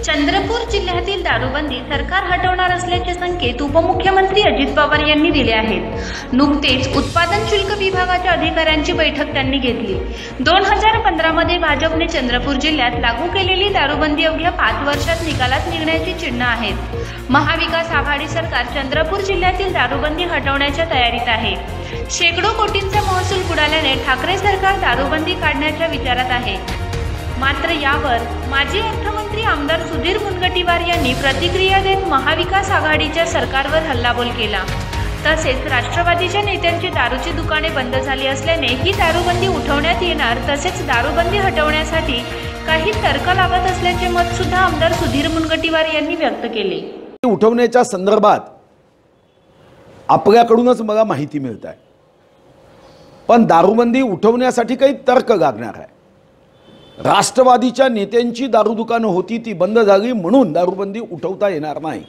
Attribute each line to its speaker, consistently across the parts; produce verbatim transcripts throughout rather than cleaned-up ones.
Speaker 1: चंद्रपूर जिल्ह्यातील दारूबंदी सरकार हटवणार असल्याचे संकेत उपमुख्यमंत्री अजित पवार यांनी दिले आहेत। नुकतेच उत्पादन शुल्क विभागाच्या अधिकाऱ्यांची बैठक त्यांनी घेतली। दोन हजार पंधरा मध्ये भाजपने चंद्रपूर जिल्ह्यात लागू केलेली दारूबंदी अवघ्या पाच वर्षात निकालात निघण्याची चिन्ह आहेत। महाविकास आघाडी सरकार चंद्रपूर जिल्ह्यातील दारूबंदी हटवण्याच्या तयारीत आहे। शेकडो कोटींचा महसूल बुडाल्याने ठाकरे सरकार दारूबंदी काढण्याच्या विचारात आहे। मात्र यावर माजी अर्थमंत्री आमदार सुधीर मुनगंटीवार यांनी प्रतिक्रिया देत महाविकास आघाडीच्या सरकारवर हल्लाबोल केला। तसेच राष्ट्रवादीच्या नेत्यांची दारूची दुकाने बंद झाली असल्याने ही दारूबंदी उठवण्यात येणार, तसेच दारूबंदी हटवण्यासाठी काही तर्क लागत असल्याचे मत सुद्धा आमदार सुधीर मुनगंटीवार यांनी व्यक्त केले।
Speaker 2: उठवण्याच्या संदर्भात आपल्याकडूनच मला माहिती मिळत आहे, पण दारूबंदी उठवण्यासाठी काही तर्क लागणार आहे। राष्ट्रवादीच्या नेत्यांची दारू दुकानं होती ती बंद झाली म्हणून दारूबंदी उठवता येणार नाही।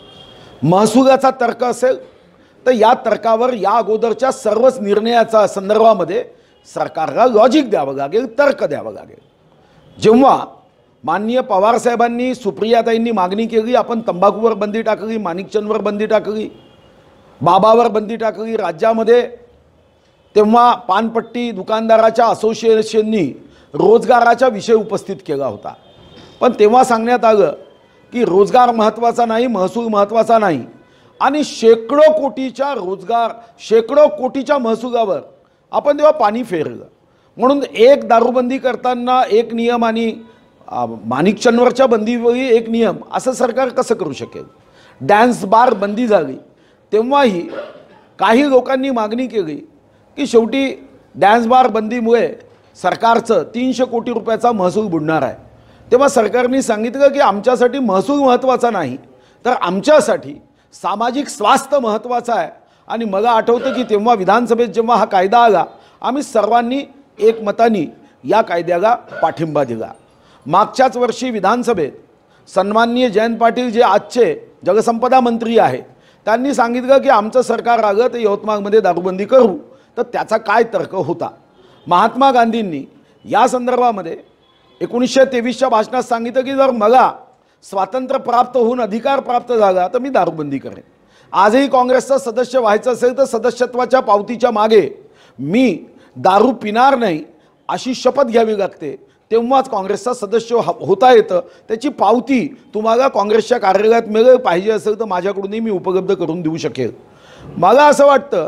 Speaker 2: महसुलाचा तर्क असेल तर या तर्कावर या अगोदरच्या सर्वच निर्णयाच्या संदर्भामध्ये सरकारला लॉजिक द्यावं लागेल, तर्क द्यावं लागेल। जेव्हा माननीय पवार साहेबांनी सुप्रियाताईंनी मागणी केली, आपण तंबाखूवर बंदी टाकली, माणिकचंदवर बंदी टाकली, बाबावर बंदी टाकली राज्यामध्ये, तेव्हा पानपट्टी दुकानदाराच्या असोसिएशननी रोजगाराचा विषय उपस्थित केला होता। पण तेव्हा सांगण्यात आलं की रोजगार महत्त्वाचा नाही, महसूल महत्त्वाचा नाही, आणि शेकडो कोटीच्या रोजगार शेकडो कोटीच्या महसुलावर आपण तेव्हा पाणी फेरलं। म्हणून एक दारूबंदी करताना एक नियम आणि माणिकचंदवरच्या बंदीवरही एक नियम असं सरकार कसं करू शकेल। डॅन्स बार बंदी झाली तेव्हाही काही लोकांनी मागणी केली की शेवटी डॅन्स बार बंदीमुळे सरकारचं तीनशे कोटी रुपयाचा महसूल बुडणार आहे। तेव्हा सरकारने सांगितलं की आमच्यासाठी महसूल महत्त्वाचा नाही, तर आमच्यासाठी सामाजिक स्वास्थ्य महत्त्वाचं आहे। आणि मला आठवतं की तेव्हा विधानसभेत जेव्हा हा कायदा आला, आम्ही सर्वांनी एकमताने या कायद्याला पाठिंबा दिला। मागच्याच वर्षी विधानसभेत सन्माननीय जयंत पाटील जे आजचे जलसंपदा मंत्री आहे, त्यांनी सांगितलं की आमचं सरकार आलं तर यवतमाळमध्ये दारूबंदी करू, तर त्याचा काय तर्क होता। महात्मा गांधींनी या संदर्भामध्ये एकोणीसशे तेवीसच्या भाषणात सांगितलं की जर मला स्वातंत्र्य प्राप्त होऊन अधिकार प्राप्त झाला तर मी दारूबंदी करेन। आजही काँग्रेसचा सदस्य व्हायचं असेल तर सदस्यत्वाच्या पावतीच्या मागे मी दारू पिणार नाही अशी शपथ घ्यावी लागते, तेव्हाच काँग्रेसचा सदस्य होता येतं। त्याची पावती तुम्हाला काँग्रेसच्या कार्यालयात मिळेल, पाहिजे असेल तर माझ्याकडूनही मी उपलब्ध करून देऊ शकेल। मला असं वाटतं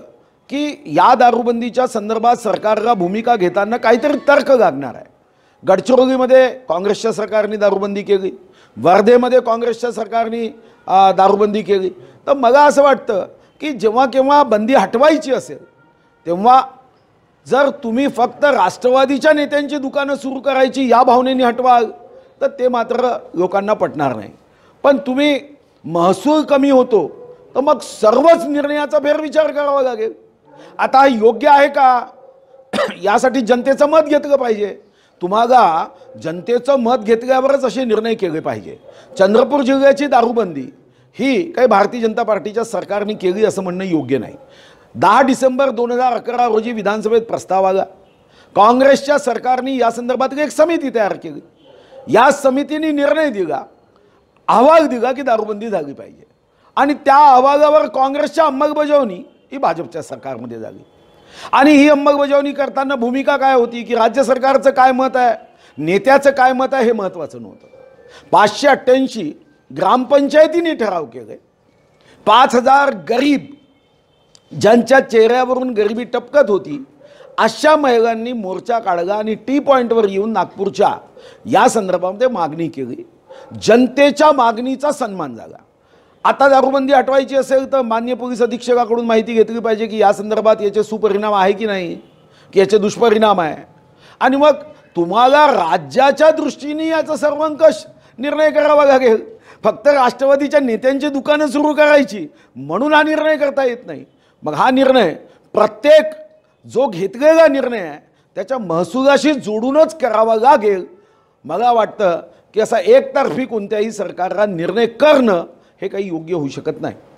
Speaker 2: की या दारूबंदीच्या संदर्भात सरकारला भूमिका घेताना काहीतरी तर्क लागणार आहे। गडचिरोलीमध्ये काँग्रेसच्या सरकारने दारूबंदी केली, वर्धेमध्ये काँग्रेसच्या सरकारने दारूबंदी केली, तर मला असं वाटतं की जेव्हा केव्हा बंदी हटवायची असेल तेव्हा जर तुम्ही फक्त राष्ट्रवादीच्या नेत्यांची दुकानं सुरू करायची या भावनेने हटवाल तर ते मात्र लोकांना पटणार नाही। पण तुम्ही महसूल कमी होतो तर मग सर्वच निर्णयाचा फेरविचार करावा लागेल। आता योग्य आहे का यासाठी जनतेचं मत घेतलं पाहिजे। तुम्हाला जनतेचं मत घेतल्यावरच असे निर्णय केले पाहिजे। चंद्रपूर जिल्ह्याची दारूबंदी ही काही भारतीय जनता पार्टीच्या सरकारने केली असं म्हणणं योग्य नाही। दहा डिसेंबर दोन हजार अकरा रोजी विधानसभेत प्रस्ताव आला, काँग्रेसच्या सरकारने या संदर्भात एक समिती तयार केली, या समितीने निर्णय दिला, अहवाल दिला की दारूबंदी झाली पाहिजे, आणि त्या अहवालावर काँग्रेसच्या अंमलबजावणी ही भाजपच्या सरकारमध्ये झाली। आणि ही अंमलबजावणी करताना भूमिका काय होती की राज्य सरकारचं काय मत आहे, नेत्याचं काय मत आहे हे महत्त्वाचं नव्हतं। पाचशे अठ्ठ्याऐंशी ग्रामपंचायतींनी ठराव केले, पाच हजार गरीब ज्यांच्या चेहऱ्यावरून गरिबी टपकत होती अशा महिलांनी मोर्चा काढला आणि टी पॉईंटवर येऊन नागपूरच्या या संदर्भामध्ये मागणी केली। जनतेच्या मागणीचा सन्मान झाला। आता दारूबंदी हटवायची असेल तर माननीय पोलीस अधीक्षकाकडून माहिती घेतली पाहिजे की या संदर्भात याचे सुपरिणाम आहे की नाही, की याचे दुष्परिणाम आहे, आणि मग तुम्हाला राज्याच्या दृष्टीने याचा सर्वंकष निर्णय करावा लागेल। फक्त राष्ट्रवादीच्या नेत्यांची दुकानं सुरू करायची म्हणून हा निर्णय करता येत नाही। मग हा निर्णय प्रत्येक जो घेतलेला निर्णय आहे त्याच्या महसुलाशी जोडूनच करावा लागेल। मला वाटतं की असा एकतर्फी कोणत्याही सरकारला निर्णय करणं हे काही योग्य होऊ शकत नाही।